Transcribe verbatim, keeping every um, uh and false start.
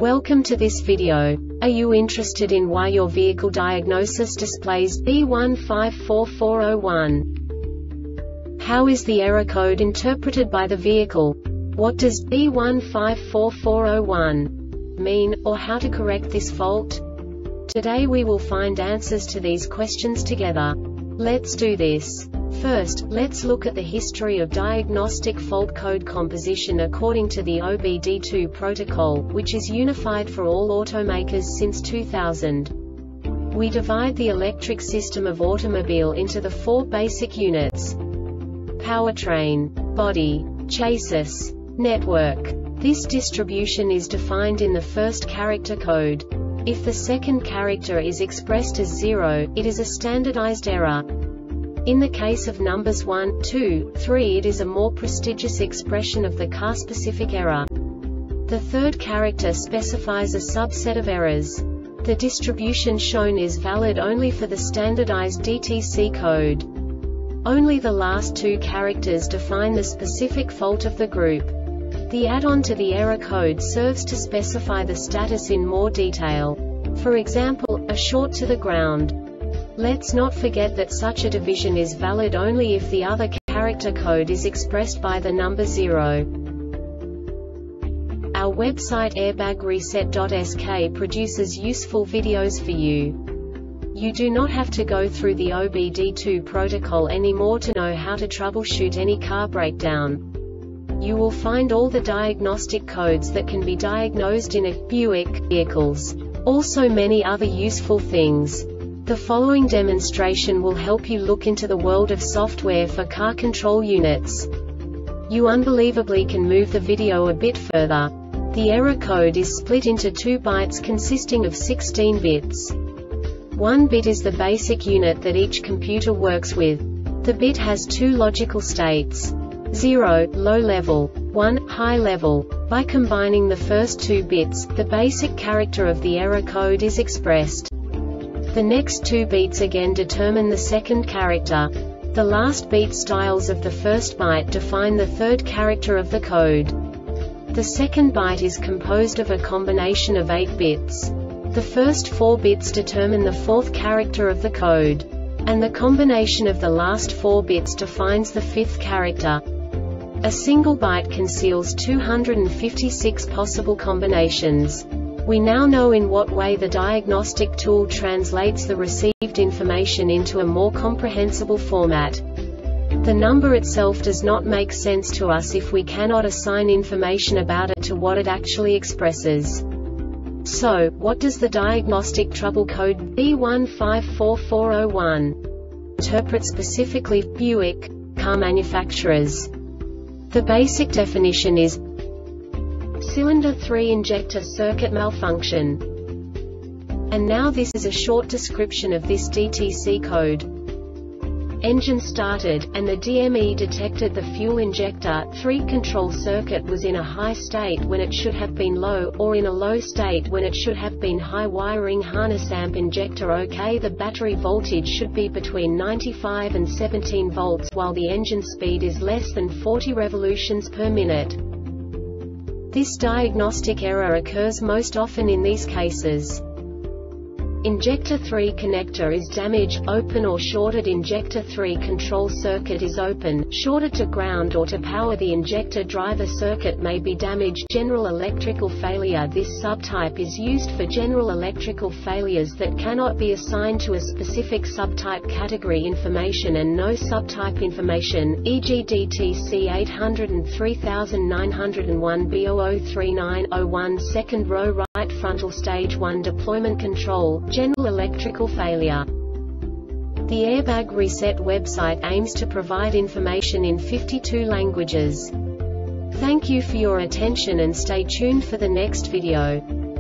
Welcome to this video. Are you interested in why your vehicle diagnosis displays B one five four four zero one? How is the error code interpreted by the vehicle? What does B one five four four zero one mean, or how to correct this fault? Today we will find answers to these questions together. Let's do this. First, let's look at the history of diagnostic fault code composition according to the O B D two protocol, which is unified for all automakers since two thousand. We divide the electric system of automobile into the four basic units: powertrain, body, chassis, network. This distribution is defined in the first character code. If the second character is expressed as zero, it is a standardized error. In the case of numbers one, two, three, it is a more prestigious expression of the car-specific error. The third character specifies a subset of errors. The distribution shown is valid only for the standardized D T C code. Only the last two characters define the specific fault of the group. The add-on to the error code serves to specify the status in more detail. For example, a short to the ground. Let's not forget that such a division is valid only if the other character code is expressed by the number zero. Our website airbag reset dot S K produces useful videos for you. You do not have to go through the O B D two protocol anymore to know how to troubleshoot any car breakdown. You will find all the diagnostic codes that can be diagnosed in a Buick vehicles. Also many other useful things. The following demonstration will help you look into the world of software for car control units. You unbelievably can move the video a bit further. The error code is split into two bytes consisting of sixteen bits. One bit is the basic unit that each computer works with. The bit has two logical states: zero, low level, one, high level. By combining the first two bits, the basic character of the error code is expressed. The next two beats again determine the second character. The last beat styles of the first byte define the third character of the code. The second byte is composed of a combination of eight bits. The first four bits determine the fourth character of the code. And the combination of the last four bits defines the fifth character. A single byte conceals two hundred fifty-six possible combinations. We now know in what way the diagnostic tool translates the received information into a more comprehensible format. The number itself does not make sense to us if we cannot assign information about it to what it actually expresses. So, what does the diagnostic trouble code B one five four four zero one interpret specifically for Buick car manufacturers? The basic definition is cylinder three injector circuit malfunction. And now this is a short description of this D T C code. Engine started, and the D M E detected the fuel injector three control circuit was in a high state when it should have been low, or in a low state when it should have been high. Wiring harness amp injector OK. The battery voltage should be between ninety-five and seventeen volts while the engine speed is less than forty revolutions per minute. This diagnostic error occurs most often in these cases: injector three connector is damaged, open or shorted. Injector three control circuit is open, shorted to ground or to power. The injector driver circuit may be damaged. General electrical failure. This subtype is used for general electrical failures that cannot be assigned to a specific subtype category information and no subtype information, for example D T C eight hundred three nine zero one B zero zero three nine zero one. Second row right frontal stage one deployment control. General electrical failure. The Airbag Reset website aims to provide information in fifty-two languages. Thank you for your attention and stay tuned for the next video.